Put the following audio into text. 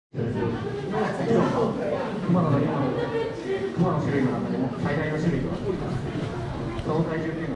熊の種類の中でも最大の種類となっています。その体重というのは